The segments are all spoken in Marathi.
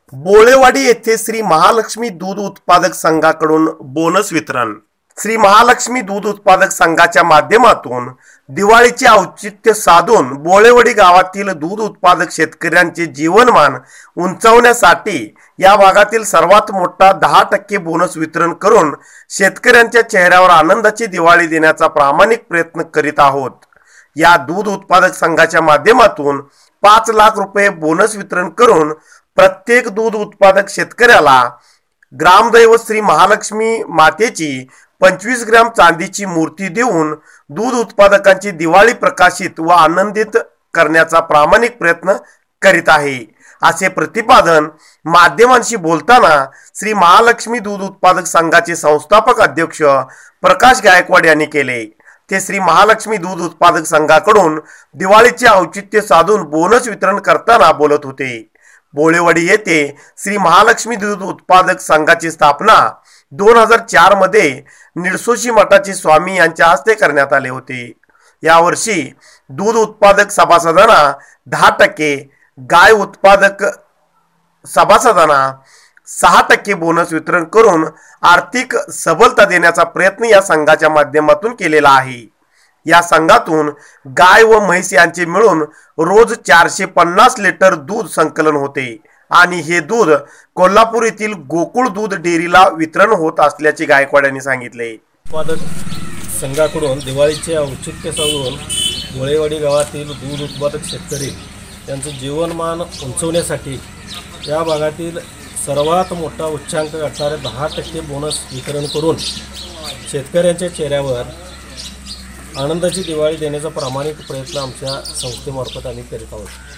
बोळेवाडी येथे श्री महालक्ष्मी दूध उत्पादक संघाकडून बोनस वितरण। श्री महालक्ष्मी दूध उत्पादक संघाच्या माध्यमातून दिवाळीचे औचित्य साधून बोळेवाडी गावातील दूध उत्पादक शेतकऱ्यांचे जीवनमान उंचावण्यासाठी या भागातील सर्वात मोठा 10% बोनस वितरण करून शेतकऱ्यांच्या चेहऱ्यावर आनंदाची दिवाळी देण्याचा प्रामाणिक प्रयत्न करीत आहोत। या दूध उत्पादक संघाच्या माध्यमातून 5 लाख रुपये बोनस वितरण करून प्रत्येक दूध उत्पादक शेतकऱ्याला ग्रामदैवत श्री महालक्ष्मी मातेची 25 ग्रॅम चांदीची मूर्ती देऊन दूध उत्पादकांची दिवाळी प्रकाशित व आनंदित करण्याचा प्रामाणिक प्रयत्न करीत आहे, असे प्रतिपादन माध्यमांशी बोलताना श्री महालक्ष्मी दूध उत्पादक संघाचे संस्थापक अध्यक्ष प्रकाश गायकवाड यांनी केले। ते श्री महालक्ष्मी दूध उत्पादक संघाकडून दिवाळीचे औचित्य साधून बोनस वितरण करताना बोलत होते। बोळेवाडी येथे श्री महालक्ष्मी दूध उत्पादक संघाची स्थापना 2004 मध्ये निडसोशी मठाचे स्वामी यांच्या हस्ते करण्यात आले होते। यावर्षी दूध उत्पादक सभासदांना 10%, गाय उत्पादक सभासदांना 6% बोनस वितरण करून आर्थिक सबलता देण्याचा प्रयत्न या संघाच्या माध्यमातून केलेला आहे। या संघातून गाय व म्हैस यांचे मिळून रोज 450 लिटर दूध संकलन होते आणि हे दूध कोल्हापूर येथील गोकुळ दूध डेअरीला वितरण होत असल्याचे गायकवाड यांनी सांगितले। उत्पादक संघाकडून दिवाळीचे औचित्य साधून बोळेवाडी गावातील दूध उत्पादक शेतकरी यांचे जीवनमान उंचवण्यासाठी या भागातील सर्वात मोठा उच्चांक गाठणारे 10% बोनस वितरण करून शेतकऱ्यांच्या चेहऱ्यावर आनंदाची दिवाळी देण्याचा प्रामाणिक प्रयत्न आमच्या संस्थेमार्फत आम्ही करीत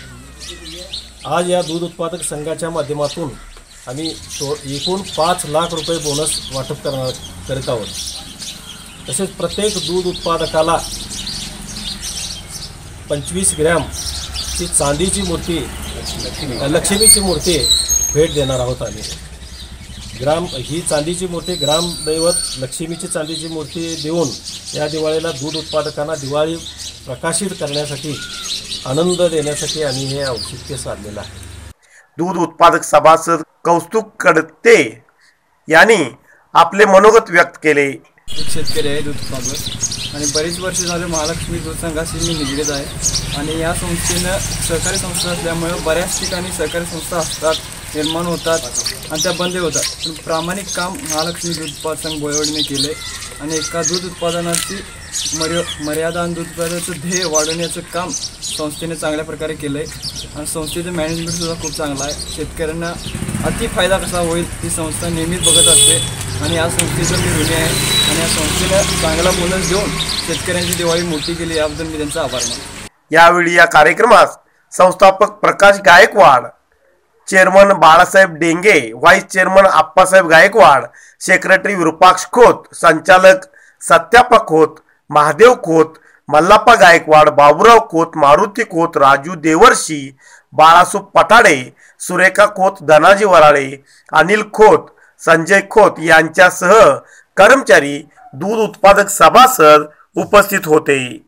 आहोत। आज या दूध उत्पादक संघाच्या माध्यमातून आम्ही एकूण 5 लाख रुपये बोनस वाटप करीत आहोत। तसेच प्रत्येक दूध उत्पादकाला 25 ग्रॅमची चांदीची मूर्ती लक्ष्मीची मूर्ती भेट देणार आहोत। आम्ही ही चांदीची मूर्ती ग्रामदैवत लक्ष्मीची चांदीची मूर्ती देऊन या दिवाळीला दूध उत्पादकांना दिवाळी प्रकाशित करण्यासाठी आनंद देण्यासाठी आम्ही हे औचित्य साधलेलं आहे। दूध उत्पादक सभासद कौस्तुभ कडते यांनी आपले मनोगत व्यक्त केले। एक शेतकरी आहे दूध उत्पादक आणि बरीच वर्ष झाले महालक्ष्मी दूध संघाशी मी निगडीत आहे आणि या संस्थेनं सहकारी संस्था असल्यामुळे बऱ्याच ठिकाणी सहकारी संस्था असतात, निर्माण होतात आणि त्या बंद होतात, पण प्रामाणिक काम महालक्ष्मी दूध उत्पादक संघ बोळेवाडीने केले आणि एका दूध उत्पादनाची मर्यादा आणि दूध उत्पादनाचं ध्येय वाढवण्याचं काम संस्थेने चांगल्या प्रकारे केलं आहे आणि संस्थेचं मॅनेजमेंटसुद्धा खूप चांगलं आहे। शेतकऱ्यांना अति फायदा कसा होईल ही संस्था नेहमीच बघत असते आणि या संस्थेचं मी ऋणी आहे आणि या संस्थेला चांगला बोनस देऊन शेतकऱ्यांची दिवाळी मोठी केली याबद्दल मी त्यांचा आभार मानतो। यावेळी या कार्यक्रमात संस्थापक Prakash Gaikwad, chairman Balasaheb Denge, vice chairman Appasaheb Gaikwad, secretary Virupaksha Khot, संचालक सत्यापा खोत, महादेव खोत, मल्लाप्पा गायकवाड, बाबूराव खोत, मारुती खोत, राजू देवर्षी, बाळासू पटाडे, सुरेखा खोत, धनाजी वराळे, अनिल खोत, संजय खोत यांच्यासह कर्मचारी, दूध उत्पादक सभासद उपस्थित होते।